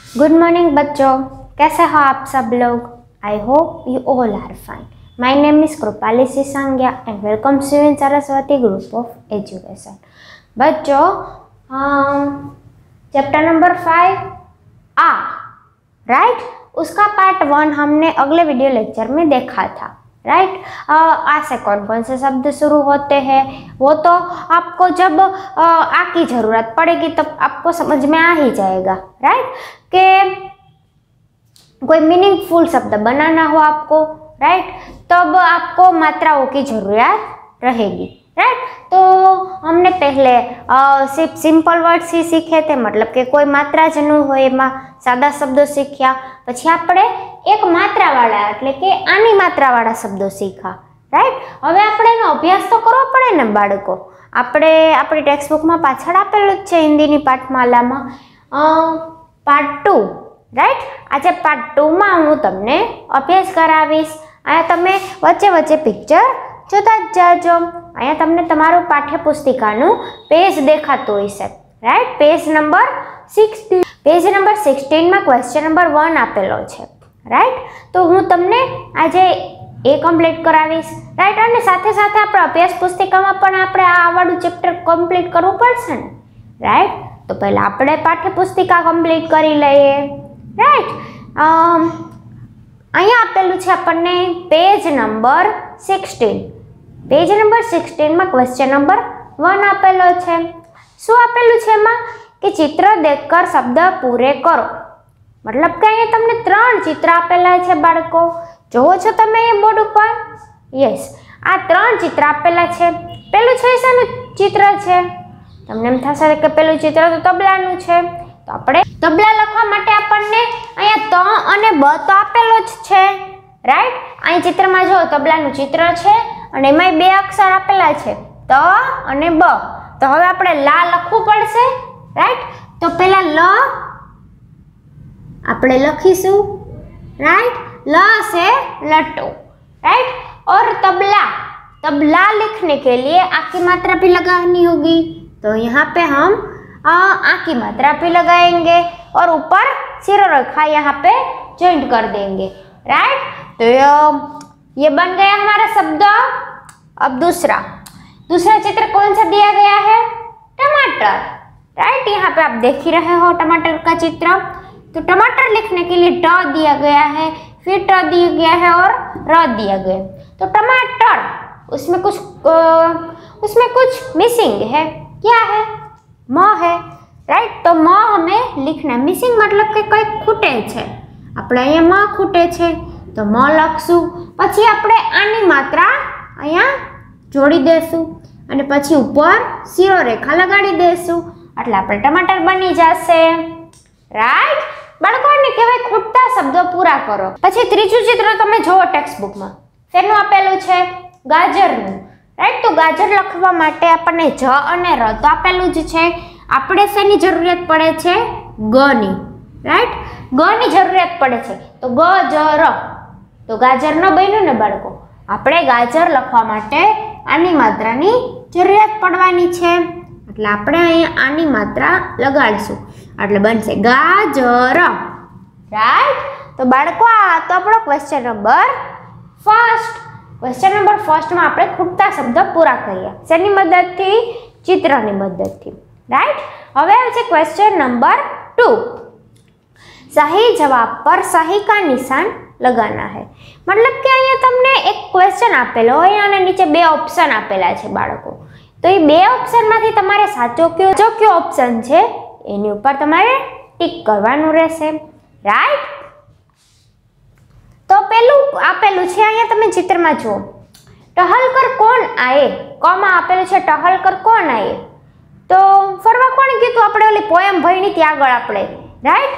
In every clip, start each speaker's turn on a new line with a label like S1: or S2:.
S1: Good morning बच्चों, कैसे हो आप सब लोग। I hope you all are fine. My name is Kripali Sisangiya and welcome to Shivin Saraswati group of education. बच्चों, चैप्टर नंबर 5 आ राइट, उसका पार्ट 1 हमने अगले वीडियो लेक्चर में देखा था। राइट, आ से कौन कौन से शब्द शुरू होते हैं वो तो आपको जब आ की ज़रूरत पड़ेगी तब आपको समझ में आ ही जाएगा। राइट, कि कोई मीनिंगफुल शब्द बनाना हो आपको, राइट, तब आपको मात्राओं की ज़रूरत रहेगी। राइट, तो हमने पहले सिर्फ सिंपल वर्ड्स ही सीखे थे, मतलब कि कोई मात्रा ज न હોય એમાં સાદા શબ્દો શીખ્યા। પછી આપણે એક માત્રાવાળા એટલે કે આની માત્રાવાળા શબ્દો શીખ્યા। રાઈટ, હવે આપણે એનો અભ્યાસ તો કરવો પડે ને બાળકો। આપણે આપણી ટેક્સ્ટબુકમાં પાછળ આપેલું જ છે હિન્દીની પાઠમાલામાં પાર્ટ 2। રાઈટ, આજે પાર્ટ 2 માં હું તમને અભ્યાસ કરાવીશ। અહીંયા તમે વચ્ચે વચ્ચે પિક્ચર જોતા જ જાજો। અહીંયા તમને તમારું પાઠ્યપુસ્તિકાનું પેજ દેખાતું હશે। Right, page number 16, page number 16 માં ક્વેશ્ચન નંબર 1 આપેલો છે। રાઈટ, તો હું તમને આજે એ કમ્પ્લીટ કરાવીશ। રાઈટ, અને સાથે સાથે આપણે અભ્યાસ પુસ્તિકામાં પણ આપણે આ વાળું ચેપ્ટર કમ્પ્લીટ કરવું પડશે ને। રાઈટ, તો પહેલા આપણે પાઠ્યપુસ્તિકા કમ્પ્લીટ કરી લઈએ। રાઈટ, અહીંયા આપેલું છે આપણને પેજ નંબર 16। पेज नंबर 16 में क्वेश्चन नंबर 1 आपेलो छे। शू आपेलू छे एमां कि चित्र देखकर शब्द पूरे करो। मतलब के अहींया तमने 3 चित्र आपेला छे बाळको, जोवो छो तमे अहींया बोर्ड पर। यस, आ 3 चित्र आपेला छे। पेलुं छे शानुं चित्र छे? तमने एम थशे के पेलुं चित्र तो तबलानुं छे, तो आपणे तबला लखवा माटे आपणने अहींया त अने ब तो आपेलो ज छे। राइट, अहीं चित्रमां जो तबलानुं चित्र छे અને એમાંય 2 અક્ષર આપેલા છે ત અને બ। તો હવે આપણે લા લખવું પડશે। રાઈટ, તો પહેલા લ આપણે લખીશું। રાઈટ, ल से लट्टू। राइट, और तबला, तबला लिखने के लिए आ की मात्रा भी लगानी होगी, तो यहाँ पे हम आ की मात्रा भी लगाएंगे और ऊपर सिरो रेखा यहाँ पे जॉइंट कर देंगे। राइट, तो ये बन गया हमारा शब्द। अब दूसरा चित्र कौन सा दिया गया है? टमाटर। राइट, यहाँ पे आप देख ही रहे हो टमाटर का चित्र। तो टमाटर लिखने के लिए ट दिया गया है, फिर ट दिया गया है और र दिया गया। तो टमाटर, उसमें कुछ मिसिंग है। क्या है? म है। राइट, तो म हमें लिखना, मिसिंग मतलब के कोई खूटे छे, આપણે અહીંયા म ખૂટે છે तो म લખશું। પછી આપણે આની માત્રા અહીંયા જોડી દેશું અને પછી ઉપર શીરો રેખા લગાડી દેશું એટલે આપણે ટમાટર બની જશે। રાઈટ, બાળકોને કહેવાય ખૂટતા શબ્દો પૂરા કરો। પછી ત્રીજું ચિત્ર તમે જોવો ટેક્સ્ટબુકમાં, તેનું આપેલું છે ગાજરનું। રાઈટ, તો ગાજર લખવા માટે આપણને જ અને ર તો આપેલું જ છે। આપણે શેની જરૂરિયાત પડે છે? ગ ની। રાઈટ, ગ ની જરૂરિયાત પડે છે, તો ગ જ र। तो गाजर न बन्यु ने बाळको, आपणे गाजर लखवा माटे आनी मात्रानी जरूरत पड़वानी छे એટલે આપણે અહીં આની માત્રા લગાડશું એટલે બનશે ગાજર। રાઈટ, તો બાળકો આ તો આપણો ક્વેશ્ચન નંબર 1। ક્વેશ્ચન નંબર 1 માં આપણે ખૂટતા શબ્દ પૂરા કર્યા શેની મદદથી? ચિત્રની મદદથી। રાઈટ, હવે આવે છે ક્વેશ્ચન નંબર 2। सही जवाब पर सही का निशान लगाना है। मतलब कि अहींया तमने एक क्वेश्चन आपेलो होय અને નીચે 2 ऑप्शन आपेला छे बाळको, तो ये 2 ऑप्शन मांथी तमारे साचो कयो ऑप्शन छे एनी उपर तमारे टिक करवानुं रहेशे। राइट, तो पेलुं आपेलुं छे अहींया तमे चित्रमां जुओ, टहलकर कौन आए, कमा आपेलुं छे टहलकर कौन आए, तो फरवा कोण गयुं तो आपणे ओली पोएम भणी त्यां આગળ આપણે। राइट,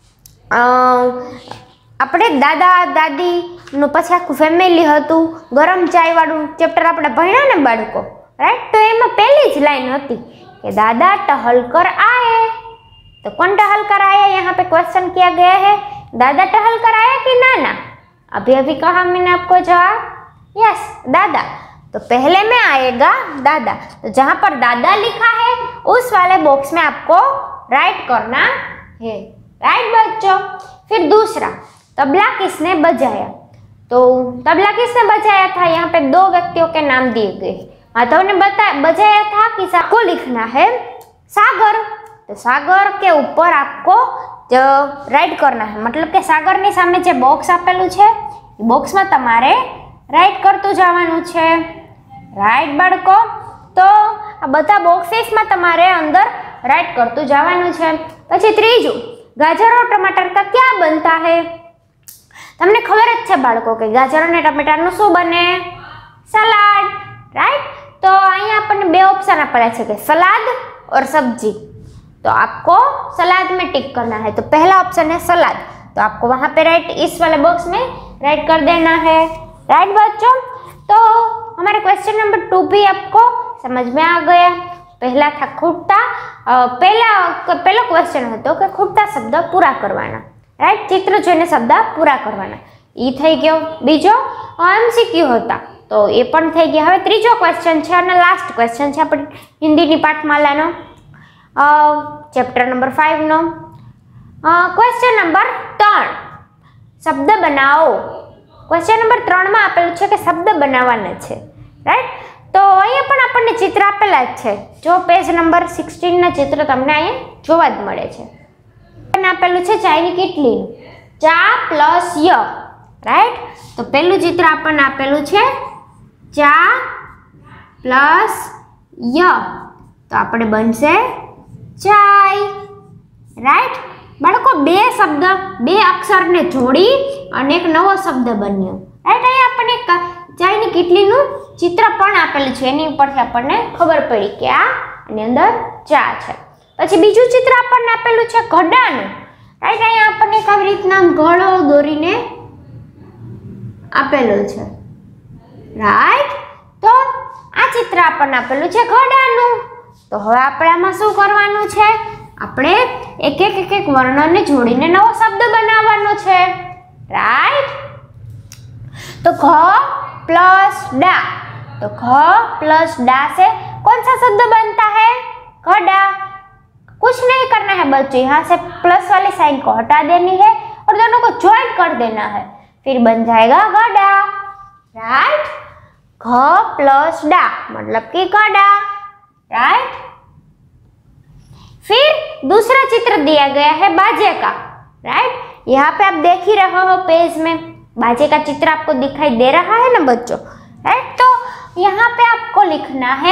S1: આપણે દાદા દાદી નું પછી આખું ફેમિલી હતું, ગરમ ચાય વાળું ચેપ્ટર આપણે ભણ્યા ને બાળકો। રાઈટ, તો એમાં પહેલી જ લાઈન હતી कि दादा टहल कर आए। तो कौन टहल कर आया? यहाँ पे क्वेश्चन किया गया है, दादा टहल कर आया कि नाना? अभी अभी कहा मैंने आपको जवाब, यस दादा। तो पहले में आएगा दादा, तो जहाँ पर दादा लिखा है उस वाले बॉक्स में आपको राइट करना है। राइट बच्चों। फिर दूसरा, तबला किसने बजाया? तो तबला किसने बजाया था? यहाँ पे दो व्यक्तियों के नाम दिए गए। तो उन्हें बजाया था कि आपको लिखना है सागर। तो सागर के ऊपर आपको राइट करना है, मतलब કે સાગરની સામે જે બોક્સ આપેલું છે એ બોક્સમાં તમારે રાઈટ કરતું જવાનું છે। રાઈટ બાળકો, તો આ બધા બોક્सेसમાં તમારે અંદર રાઈટ કરતું જવાનું છે। પછી ત્રીજું, ગાજર और टमाटर का क्या बनता है? તમને ખબર જ છે બાળકો કે ગાજર અને ટમેટાનું શું બને? Salad, right. तो અહીંયા આપણને બે ऑप्शन આપેલા છે કે सलाद और सब्जी। तो आपको सलाद में टिक करना है। तो पहला ऑप्शन है सलाद, तो आपको वहां पे राइट इस वाले बॉक्स में राइट कर देना है। राइट बच्चों, तो हमारे क्वेश्चन नंबर 2 भी आपको समझ में आ गया। पहला था खूटता, पहला क्वेश्चन હતો કે ખૂટતા શબ્દ પૂરા કરવાના, રાઈટ, ચિત્ર જોઈને શબ્દ પૂરા કરવાના, ઈ થઈ ગયો। બીજો MCQ હતા, તો એ પણ થઈ ગયા। હવે ત્રીજો ક્વેશ્ચન છે અને લાસ્ટ ક્વેશ્ચન છે આપણી હિન્દીની પાઠમાલાનો, ચેપ્ટર નંબર 5 નો ક્વેશ્ચન નંબર 3, શબ્દ બનાવો। ક્વેશ્ચન નંબર 3 માં આપેલું છે કે શબ્દ બનાવવાના છે, રાઈટ। તો અહીંયા પણ આપણને ચિત્ર આપેલા જ છે, જો પેજ નંબર 16 ના ચિત્ર તમને અહીંયા જોવા જ મળે છે। આપેલું છે ચાયની કેટલી, ચા પ્લસ ય, રાઈટ। તો પહેલું ચિત્ર આપણને આપેલું છે ચા પ્લસ ય, તો આપણે બનશે ચાય, રાઈટ। બાળકો બે શબ્દ, બે અક્ષરને જોડી અને એક નવો શબ્દ બન્યો, રાઈટ। અહીંયા આપણને ચાયની કેટલીનું ચિત્ર પણ આપેલું છે, એની ઉપરથી આપણને ખબર પડી કે આ એની અંદર ચા છે। પછી બીજું ચિત્ર આપણને આપેલું છે ઘડાનું, રાઈટ। અહીંયા આપણને કેવી રીતના ઘડો દોરીને આપેલું છે, રાઈટ। તો આ ચિત્ર આપણને આપેલું છે ઘડાનું। તો હવે આપણે આમાં શું કરવાનું છે? આપણે એક એક વર્ણને જોડીને નવો શબ્દ બનાવવાનો છે, રાઈટ। तो घ प्लस डा, तो घ प्लस डा से कौन सा शब्द बनता है? घड़ा। कुछ नहीं करना है बच्चों, यहाँ से प्लस वाली साइन को हटा देनी है और दोनों को ज्वाइन कर देना है, फिर बन जाएगा घड़ा, राइट। घ प्लस डा मतलब कि घड़ा, राइट। फिर दूसरा चित्र दिया गया है बाजे का, राइट। यहाँ पे आप देख ही रहे हो पेज में बाजे का चित्र आपको दिखाई दे रहा है ना बच्चों, राइट। तो यहाँ पे आपको लिखना है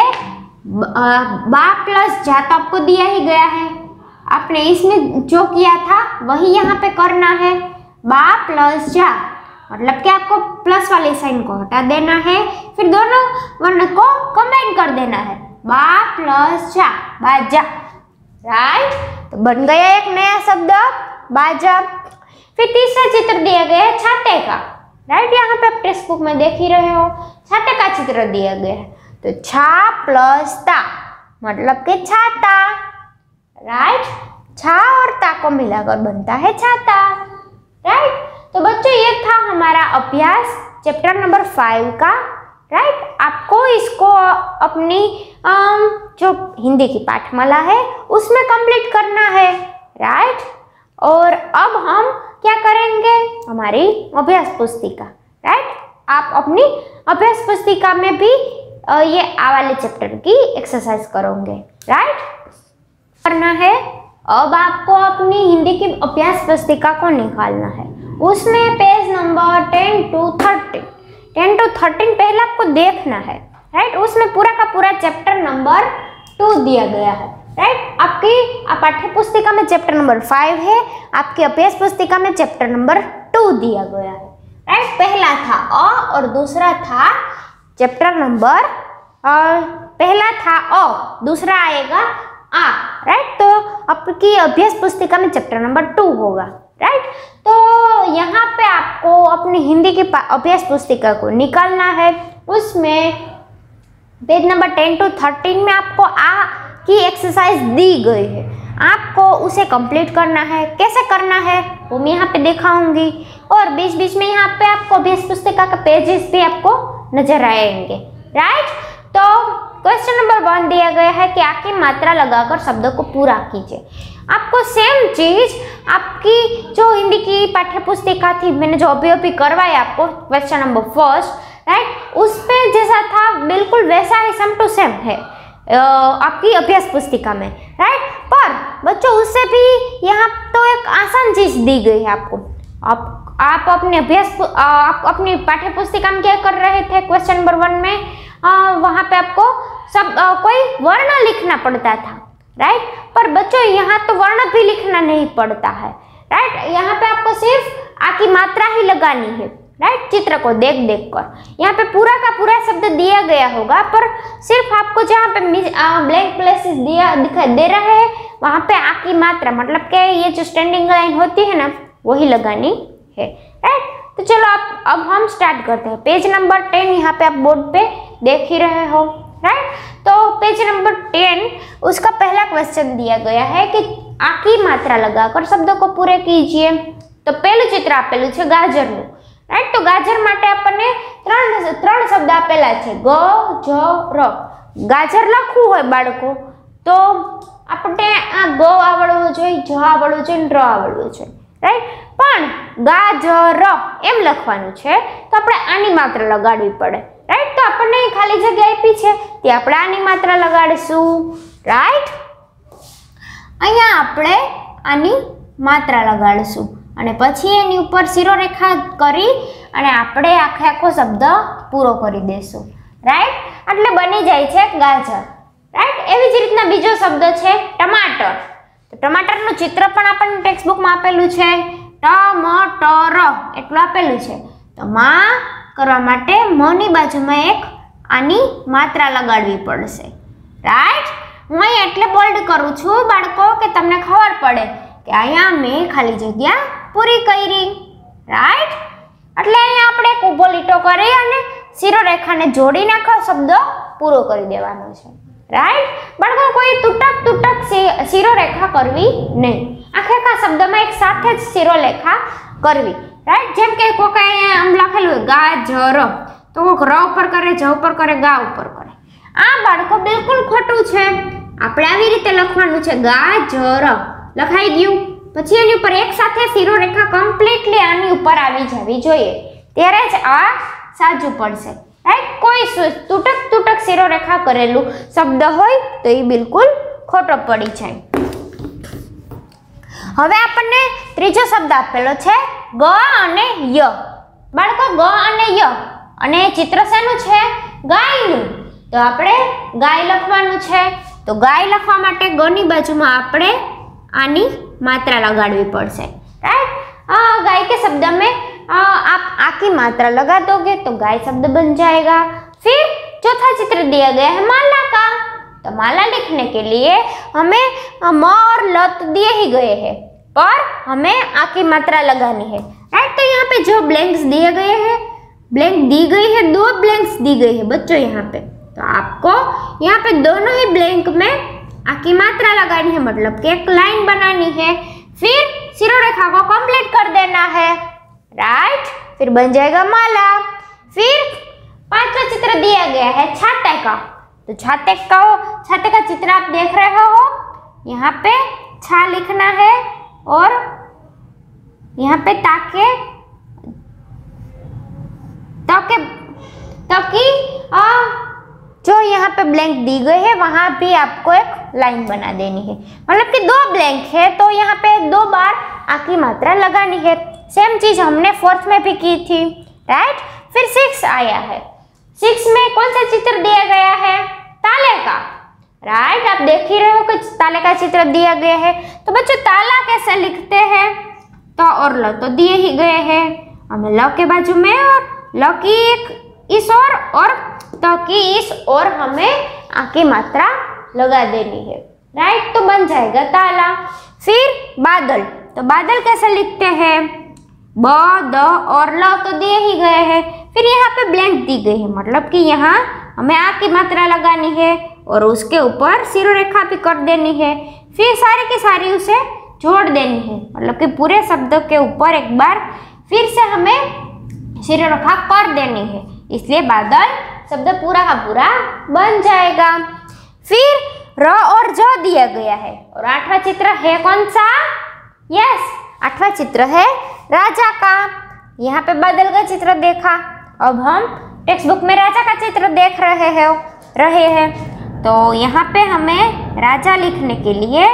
S1: बा प्लस जा, तो आपको दिया ही गया है, आपने इसमें जो किया था वही यहाँ पे करना है। बा प्लस जा मतलब कि आपको प्लस वाली साइन को हटा देना है, फिर दोनों वर्ण को कंबाइन कर देना है, बा प्लस जा, बाजा, राइट। तो बन गया एक नया शब्द बाजा। फिर तीसरा चित्र दिया गया है छाते का, राइट। यहाँ पे आप टेक्स्ट बुक में देख ही रहे हो, छाते का चित्र दिया गया है, तो छा प्लस ता मतलब कि छाता, राइट। छा और ता को मिलाकर बनता है छाता, राइट। तो बच्चों ये था हमारा अभ्यास चैप्टर नंबर 5 का, राइट। आपको इसको अपनी जो हिंदी की पाठमाला है उसमें कंप्लीट करना है, राइट। और अब हम क्या करेंगे? हमारी अभ्यास पुस्तिका, राइट। आप अपनी अभ्यास पुस्तिका में भी ये आ वाले चैप्टर की एक्सरसाइज करोगे, राइट। करना है अब आपको अपनी हिंदी की अभ्यास पुस्तिका को निकालना है, उसमें पेज नंबर 10 to 13 पहले आपको देखना है, राइट। उसमें पूरा का पूरा चैप्टर नंबर 2 दिया गया है, राइट। आपकी पाठ्य पुस्तिका में चैप्टर नंबर 5 है, आपकी अभ्यास पुस्तिका में चैप्टर नंबर 2 दिया गया है, राइट। पहला था अ और दूसरा था चैप्टर नंबर, पहला था अ, दूसरा आएगा आ, राइट। तो आपकी अभ्यास पुस्तिका में चैप्टर नंबर 2 होगा, राइट। तो यहाँ पे आपको अपनी हिंदी की अभ्यास पुस्तिका को निकालना है, उसमें पेज नंबर 10 to 13 में आपको आ की एक्सरसाइज दी गई है, आपको उसे कंप्लीट करना है। कैसे करना है वो मैं यहाँ पे दिखाऊंगी, और बीच बीच में यहाँ पे आपको अभ्यास पुस्तिका का पेजेस भी आपको नजर आएंगे, राइट। तो क्वेश्चन नंबर 1 दिया गया है कि आ की मात्रा लगाकर शब्द को पूरा कीजिए। आपको सेम चीज आपकी जो हिंदी की पाठ्य पुस्तिका थी, मैंने जो अभी करवाया आपको क्वेश्चन नंबर फर्स्ट, राइट, उस पे जैसा था बिल्कुल वैसा ही सेम टू सेम है आपकी अभ्यास पुस्तिका में, राइट। पर बच्चों उससे भी यहाँ तो एक आसान चीज दी गई है आपको। आप अपने आप अपनी पाठ्य पुस्तिका में क्या कर रहे थे क्वेश्चन नंबर 1 में, वहाँ पे आपको सब कोई वर्ण लिखना पड़ता था, राइट। पर बच्चों यहाँ तो वर्ण भी लिखना नहीं पड़ता है, राइट। यहाँ पे आपको सिर्फ आ की मात्रा ही लगानी है, राइट। चित्र को देख कर यहाँ पे पूरा का पूरा शब्द दिया गया होगा, पर सिर्फ आपको जहाँ पे ब्लैंक प्लेसेस दिखाई दे रहे हैं वहाँ पे आ की मात्रा, मतलब कि ये जो स्टैंडिंग लाइन होती है ना वही लगानी है, राइट। तो चलो अब हम स्टार्ट करते हैं। पेज नंबर 10 यहाँ पे आप बोर्ड पे देख ही रहे हो, राइट। तो पेज नंबर 10 उसका पहला क्वेश्चन दिया गया है कि आ की मात्रा लगाकर शब्दों को पूरे कीजिए। तो पहलू चित्र आपेલું છે ગાજરનું, राइट। तो गाजर माटे आपने त्रण शब्द आपेला है, ग ज र। गाजर लखવું હોય बाळको तो આપણે આ ग આવડવો જોઈએ, જ આવડવું જોઈએ, र આવડવું જોઈએ, राइट। पण गाजर એમ લખવાનું છે તો આપણે આની માત્રા લગાડવી પડે, राइट। तो આપણને ખાલી જગ્યા આપી છે તે આપણે આની માત્રા લગાડીશું, राइट। અહીંયા આપણે આની માત્રા લગાડીશું અને પછી એની ઉપર શિરોરેખા કરી અને આપણે આખો શબ્દ પૂરો કરી દેશું, રાઈટ। એટલે બની જાય છે ગાજર, રાઈટ। એવી જ રીતના બીજો શબ્દ છે ટમાટર। તો ટમાટરનું ચિત્ર પણ આપણને ટેક્સ્ટ બુકમાં આપેલું છે, ટમટર એટલું આપેલું છે। તો માં કરવા માટે મોની બાજુમાં એક આની માત્રા લગાડવી પડશે, રાઈટ। હું અહીં એટલે બોલ્ડ કરું છું બાળકો કે તમને ખબર પડે કે અહીંયા મેં ખાલી જગ્યા પૂરી કરી, રાઈટ। એટલે અહીંયા આપણે એક ઊભો લીટો કરી અને શિરોરેખાને જોડીને આખો શબ્દ પૂરો કરી દેવાનો છે, રાઈટ। બાળકો કોઈ તૂટક શિરોરેખા કરવી નહીં, આખા શબ્દમાં એક સાથે જ શિરોરેખા કરવી, રાઈટ। જેમ કે કોક અહીંયા આમ લખેલું હોય ગાજર તો કોક ર ઉપર કરે, જ ઉપર કરે, ગા ઉપર કરે। આ બાળકો બિલકુલ ખોટું છે। આપણે આવી રીતે લખવાનું છે ગાજર, લખાઈ ગયું। પછી એની ઉપર એક સાથે શિરોરેખા કમ્પ્લીટલી આની ઉપર આવી જવી જોઈએ, ત્યારે જ આ સાચું પડશે, રાઈટ। કોઈ તૂટક શિરોરેખા કરેલું શબ્દ હોય તો એ બિલકુલ ખોટો પડી જાય। હવે આપણને ત્રીજો શબ્દ આપેલો છે ગ અને ય। બાળકો ગ અને ય અને ચિત્ર શેનું છે, ગાયનું। તો આપણે ગાય લખવાનું છે। તો ગાય લખવા માટે ગ ની બાજુમાં આપણે आनी मात्रा लगाड़वी पड़से, राइट। गाय के शब्द में आप आ की मात्रा लगा दोगे तो गाय शब्द बन जाएगा। फिर चौथा चित्र दिया गया है माला का। तो माला लिखने के लिए हमें म और ल तो दिए ही गए हैं, पर हमें आ की मात्रा लगानी है, राइट। तो यहाँ पे जो ब्लैंक्स दिए गए हैं, ब्लैंक दी गई है, 2 ब्लैंक्स दी गई है बच्चों यहाँ पे। तो आपको यहाँ पे दोनों ही ब्लैंक में आ की मात्रा लगानी है, मतलब कि एक लाइन बनानी है। फिर शिरोरेखा को कंप्लीट कर देना है, राइट। फिर बन जाएगा माला। फिर 5वां चित्र दिया गया है छाते का। तो छाते का चित्र आप देख रहे हो, यहाँ पे छा लिखना है और यहाँ पे ताकि जो यहाँ पे ब्लैंक दी गई है वहां भी आपको एक लाइन बना देनी है, मतलब कि 2 ब्लैंक है तो यहाँ पे 2 बार आ की मात्रा लगानी है। सेम चीज हमने 4th में भी की थी, राइट। फिर 6 आया है। 6 में कौन सा चित्र दिया गया है, ताले का, राइट। आप देख ही रहे हो कि ताले का चित्र दिया गया है। तो बच्चों ताला कैसे लिखते हैं, तो और ल तो दिए ही गए हैं, हमें ल के बाजू में और ल की एक इस और तो की इस और हमें आ की मात्रा लगा देनी है, राइट। तो बन जाएगा ताला। फिर बादल। तो बादल कैसे लिखते हैं, ब द और ल तो दिए ही गए हैं। फिर यहाँ पे ब्लैंक दी गई है, मतलब कि यहाँ हमें आ की मात्रा लगानी है और उसके ऊपर शिरोरेखा भी कर देनी है। फिर सारी की सारी उसे जोड़ देनी है, मतलब कि पूरे शब्द के ऊपर एक बार फिर से हमें शिरोरेखा कर देनी है, इसलिए बादल शब्द पूरा का पूरा बन जाएगा। फिर र और ज दिया गया है। और 8वां चित्र है कौन सा? यस, 8वां चित्र है राजा का। यहाँ पे बादल का चित्र देखा, अब हम टेक्स्ट बुक में राजा का चित्र देख रहे हैं। तो यहाँ पे हमें राजा लिखने के लिए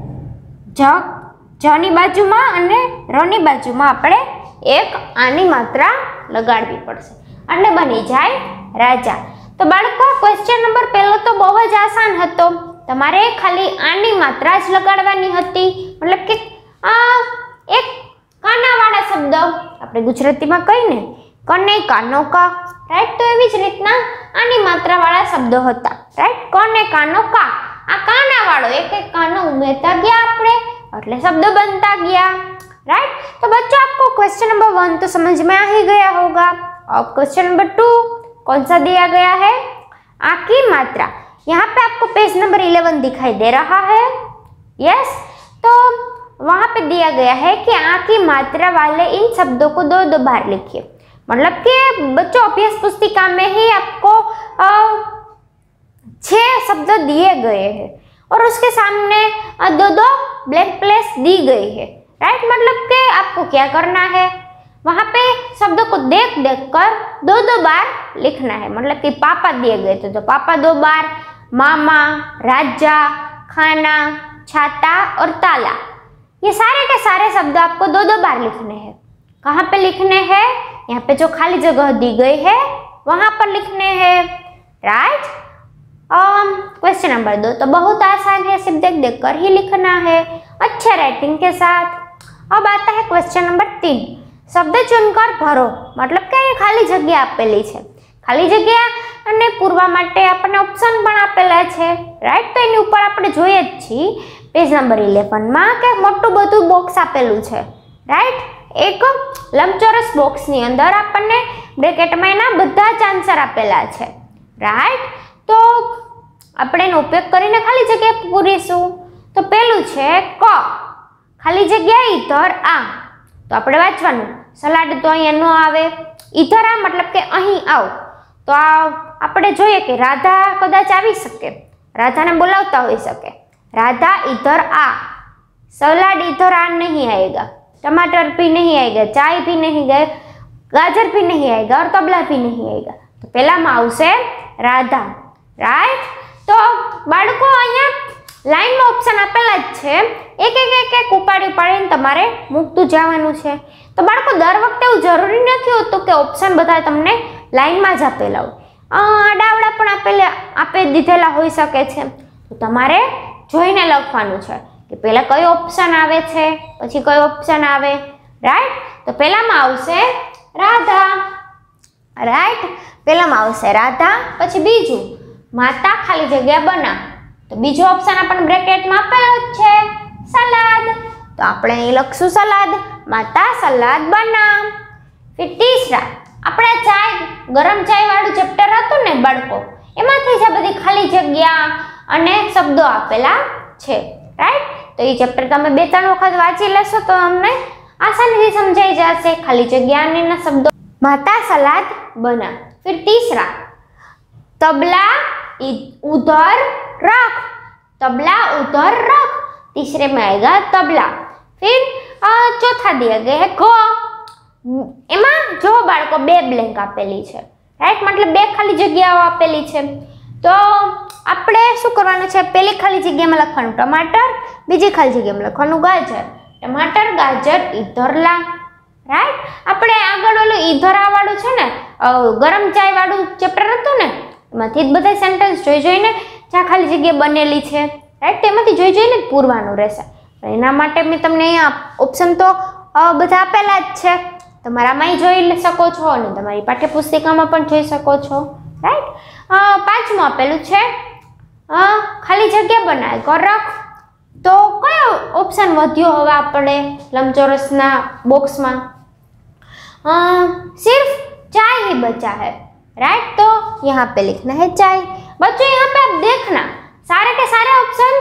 S1: जनी बाजुमां अने રની બાજુમાં આપણે એક આની માત્રા લગાડવી પડશે એટલે બની જાય રાજા। તો બાળકો ક્વેશ્ચન નંબર પહેલો તો બહુ જ આસાન હતો, તમારે ખાલી આની માત્રા જ લગાડવાની હતી, મતલબ કે એક કાનાવાળા શબ્દ આપણે ગુજરાતીમાં કહીને કને કાનો કા, રાઈટ। તો એવી જ રીતના આની માત્રાવાળા શબ્દો હતા, રાઈટ। કને કાનો કા, આ કાનાવાળો એક એક કાનો ઉમેરતા ગયા આપણે એટલે शब्द बनता गया, राइट। तो बच्चों आपको क्वेश्चन नंबर 1 तो समझ में आ ही गया होगा। अब क्वेश्चन नंबर 2 कौन सा दिया गया है? आ की मात्रा। यहाँ पे आपको पेज नंबर 11 दिखाई दे रहा है, यस। तो वहां पे दिया गया है कि आ की मात्रा वाले इन शब्दों को 2-2 बार लिखिए। मतलब कि बच्चों अभ्यास पुस्तिका में ही आपको 6 शब्द दिए गए हैं और उसके सामने 2-2 ब्लैंक प्लेस दी गई है, राइट। मतलब कि आपको क्या करना है, वहां पे शब्दों को देख देख कर 2-2 बार लिखना है। मतलब कि पापा दिए गए तो पापा 2 बार, मामा, राजा, खाना, छाता और ताला, ये सारे के सारे शब्द आपको 2-2 बार लिखने हैं। कहाँ पे लिखने हैं? यहाँ पे जो खाली जगह दी गई है वहां पर लिखने हैं, राइट। क्वेश्चन नंबर 2 तो बहुत आसान है, सिर्फ देख देख कर ही लिखना है अच्छे राइटिंग के साथ। अब आता है क्वेश्चन नंबर 3, शब्द चुनकर भरो। मतलब कि ये खाली जग्या आपेली है, खाली जग्या અને પૂરવા માટે આપણને ઓપ્શન પણ આપેલા છે, રાઈટ। તો એની ઉપર આપણે જોઈએ જ છીએ પેજ નંબર 11 માં કે મોટું બધું બોક્સ આપેલું છે, રાઈટ। એક લંબચોરસ બોક્સની અંદર આપણને બ્રેકેટમાં એના બધા જ આન્સર આપેલા છે, રાઈટ। તો આપણે એનો ઉપયોગ કરીને ખાલી જગ્યા પૂરીશું। તો પહેલું છે ક, ખાલી જગ્યા ઈધર આ, તો આપણે વાંચવાનું સલાડ તો અહીંયા ન આવે, ઈધર આ મતલબ કે અહીં આવ। તો આપણે જોઈએ કે રાધા કદાચ આવી શકે, રાધાને બોલાવતા હોઈ શકે, राधा इधर आ, सलाद इधर आ नहीं आएगा, टमाटर भी नहीं आएगा, चाय भी नहीं गए, गाजर भी नहीं आएगा और तबला भी नहीं आएगा। तो पहला में आवशे राधा, राइट। तो बाळको अहींया लाइन में ऑप्शन आपेला ज छे, एक एक एक एक उपाड़ी उपाड़ीने तमारे मूकतुं जवानुं छे। तो बाळको दर वखते एवुं जरूरी नथी होतुं के ऑप्शन बधा तमने लाइन में ज आपेला होय, आडावड़ा पण आपे दीधेला होई शके छे। तो तमारे જોઈને લખવાનું છે કે પહેલા કયો ઓપ્શન આવે છે પછી કયો ઓપ્શન આવે, રાઈટ। તો પહેલામાં આવશે રાધા, રાઈટ। પહેલામાં આવશે રાધા, પછી બીજું માતા ખાલી જગ્યા બના, તો બીજો ઓપ્શન આપણને બ્રેકેટમાં આપેલો જ છે સલાદ, તો આપણે અહીં લખશું સલાદ, માતા સલાદ બના। फिर तीसरा આપણે ચાય ગરમ ચાય વાળું ચેપ્ટર હતું ને બાળકો, એમાંથી જ આ બધી ખાલી જગ્યા અને શબ્દો આપેલા છે, રાઈટ। તો એ ચેપ્ટર તમે 2-3 વખત વાંચી લેશો તો તમને આસાનીથી સમજાઈ જશે ખાલી જગ્યા અને એના શબ્દો। माता सलाद बना। फिर तीसरा तबला उधर रख, तबला उधर रख, तीसरे में आएगा तबला। फिर चौथा दिया गया है क, एमा जो बाळको 2 ब्लेंक आपेली छे, राइट। मतलब 2 खाली जग्याओ आपेली छे। तो આપણે શું કરવાનું છે, પહેલી ખાલી જગ્યામાં લખવાનું ટમાટર, બીજી ખાલી જગ્યામાં લખવાનું ગાજર, ટમાટર ગાજર ઈધર લા, રાઈટ। આપણે આગળ ઓલું ઈધર આ વાળું છે ને ગરમ ચાય વાળું ચેપ્ટર હતું ને, એમાંથી જ બધા સેન્ટેન્સ જોઈને જ્યાં ખાલી જગ્યા બનેલી છે, રાઈટ, તેમાંથી જોઈને જ પૂરવાનું રહેશે। એના માટે મેં તમને અહીંયા ઓપ્શન તો બધા આપેલા જ છે, તમારામાં જોઈ શકો છો અને તમારી પાઠ્યપુસ્તિકામાં પણ જોઈ શકો છો, રાઈટ। પાંચમું આપેલું છે ખાલી જગ્યા બનાય કર રખ, તો કયો ઓપ્શન વધ્યો હવે આપણે લંબચોરસના બોક્સમાં? सिर्फ चाय ही बचा है, राइट। तो यहाँ पे लिखना है चाय। बच्चों यहाँ पे आप देखना सारे के सारे ऑप्शन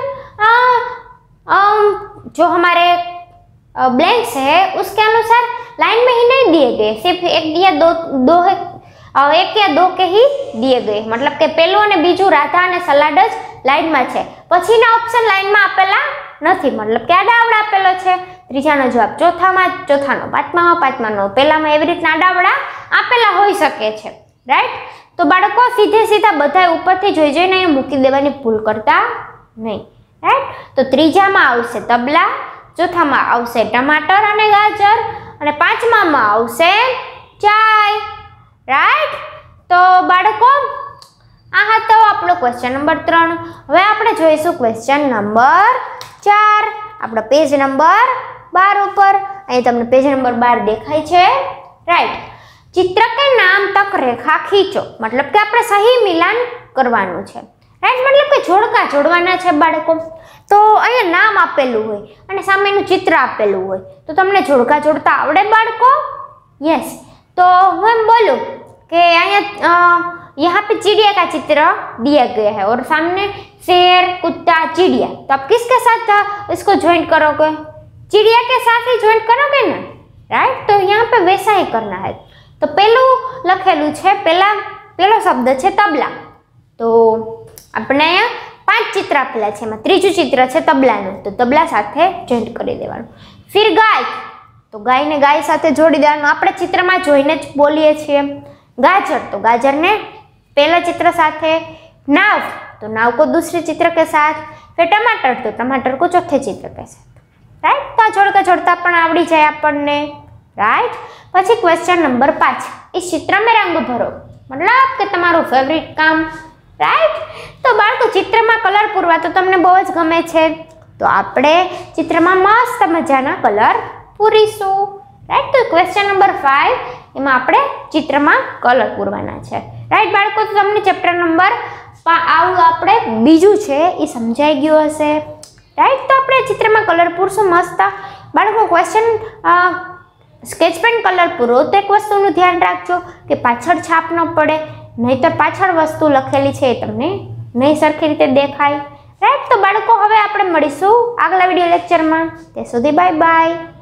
S1: जो हमारे ब्लैंक्स है उसके अनुसार लाइन में ही नहीं दिए गए, सिर्फ एक या दो एक या दो के ही दिए गए। मतलब के पहलू और बीजू राधा और सलाड ज लाइन में है, પછીના ઓપ્શન લાઈનમાં આપેલા નથી, મતલબ કે આડાવડા આપેલો છે. ત્રીજાનો જવાબ ચોથામાં, ચોથાનો પાંચમામાં, પાંચમાનો પહેલામાં, એવી રીતના આડાવડા આપેલા હોઈ શકે છે. રાઈટ. તો બાળકો સીધે સીધા બધા ઉપરથી જોઈ જોઈને અહીંયા મૂકી દેવાની ભૂલ કરતા નહીં. રાઈટ. તો ત્રીજામાં આવશે તબલા, ચોથામાં આવશે ટમાટર અને ગાજર, અને પાંચમામાં આવશે ચાય. રાઈટ. તો બાળકો આ હતો આપણો ક્વેશ્ચન નંબર 3. હવે આપણે જોઈશું ક્વેશ્ચન નંબર 4, આપણો પેજ નંબર 12 ઉપર. અહીં તમને પેજ નંબર 12 દેખાય છે. રાઈટ. चित्र के नाम तक रेखा खींचो, मतलब कि આપણે સહી મિલાન કરવાનું છે. રાઈટ. મતલબ કે જોડકા જોડવાના છે બાળકો. તો અહીંયા નામ આપેલું હોય અને સામેનું ચિત્ર આપેલું હોય તો તમને જોડકા જોડતા આવડે બાળકો? यस. तो હું એમ બોલું કે यहाँ पे चिड़िया का चित्र दिया गया है और सामने शेर, कुत्ता, चिड़िया. तो आप किसके साथ इसको ज्वाइंट करोगे? चिड़िया के साथ ही ज्वाइंट करोगे ना. राइट. तो यहाँ पे वैसा ही करना है. तो પેલું લખેલું છે, પેલો શબ્દ છે તબલા. તો આપણે અહીંયા 5 ચિત્ર આપેલા છે, એમાં ત્રીજું ચિત્ર છે તબલાનું, તો તબલા સાથે જોઈન્ટ કરી દેવાનું. ફિર ગાય, તો ગાયને ગાય સાથે જોડી દેવાનું. આપણે ચિત્રમાં જોઈને જ બોલીએ છીએ. गाजर, तो गाजर ने पहले चित्र साथ है. नाव, तो नाव को दूसरे चित्र के साथ. फिर टमाटर, तो टमाटर को चौथे चित्र के साथ. राइट. तो जोड़का जोड़ता पण आवड़ी जाए आपने. राइट. પછી क्वेश्चन नंबर 5, इस चित्र में रंग भरो, मतलब કે તમારું ફેવરિટ કામ. રાઈટ. તો બાળકો ચિત્રમાં કલર પૂરવા તો તમને બહુ જ ગમે છે, તો આપણે ચિત્રમાં મસ્ત મજાના કલર પૂરીશું. રાઈટ. તો ક્વેશ્ચન નંબર 5, એમાં આપણે ચિત્રમાં કલર પૂરવાના છે. રાઈટ બાળકો. તો તમને ચેપ્ટર નંબર આવું આપણે બીજું છે એ સમજાઈ ગયું હશે. રાઈટ. તો આપણે ચિત્રમાં કલર પૂરશું મસ્ત. બાળકો ક્વેશ્ચન સ્કેચ પેન કલર પૂરો તો એક વસ્તુનું ધ્યાન રાખજો કે પાછળ છાપ ન પડે, નહીતર પાછળ વસ્તુ લખેલી છે એ તમને નહીં સરખી રીતે દેખાય. રાઈટ. તો બાળકો હવે આપણે મળીશું આગલા વિડીયો લેક્ચરમાં. ત્યાં સુધી બાય બાય.